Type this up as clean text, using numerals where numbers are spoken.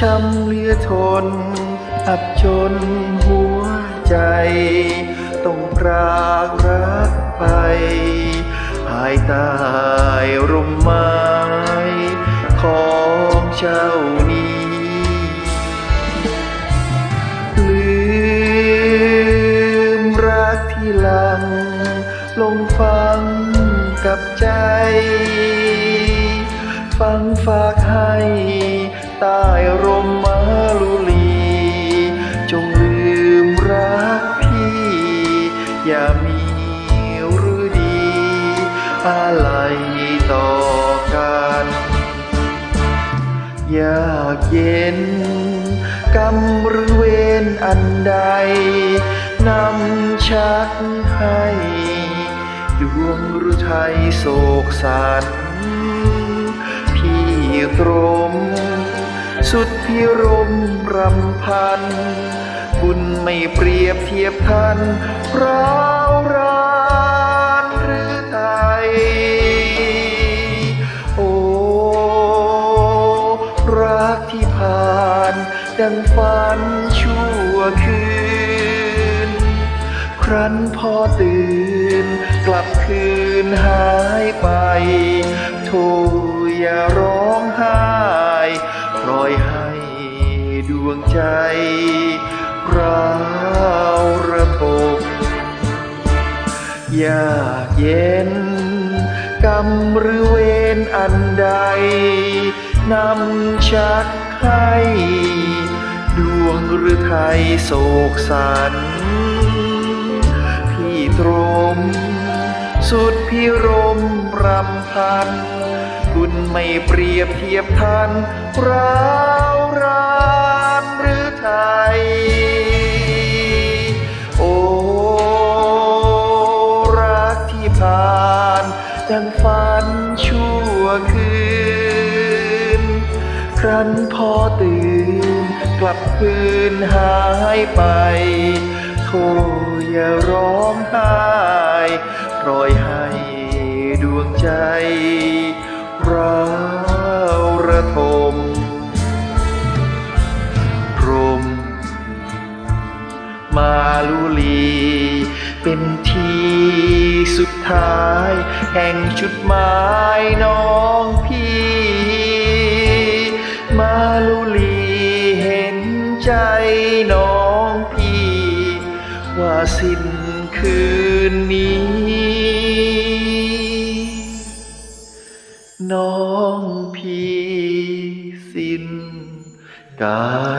ช้ำเหลือทนอับจนหัวใจต้องพรากรักไปภายใต้ร่มไม้ของเจ้านี้ลืมรักที่หลังลงฟังกับใจฟังฝากให้ใต้ร่มมะลุลีจงลืมรักพี่อย่ามีหรือดีอะไรต่อกันยากเย็นกรรมหรือเวรอันใดนำชักให้ดวงฤทัยโศกสันพี่ตรมสุดพิรมรำพันบุญไม่เปรียบเทียบทันร้าวรานหรือไทยโอ้รักที่ผ่านดังฝันชั่วคืนครั้นพอตื่นกลับคืนหายไปโธ่อย่าร้องไห้ปล่อยให้ดวงใจร้าวระทมยากเย็นกรรมหรือเวรอันใดนำชักให้ดวงฤทัยโศกสันพี่ตรมสุดพิรมรำพันบุญไม่เปรียบเทียบทันร้าวรานหรือไทยโอ้รักที่ผ่านดังฝันชั่วคืนครั้นพอตื่นกลับคืนหายไปโธ่อย่าร้องไห้ปล่อยให้ดวงใจร้าวระทมพรหมมาลุลีเป็นที่สุดท้ายแห่งจุดหมายน้องพี่มาลุลีเห็นใจน้องพี่ว่าสิ้นคืนนี้น้องพี่สิ้นกา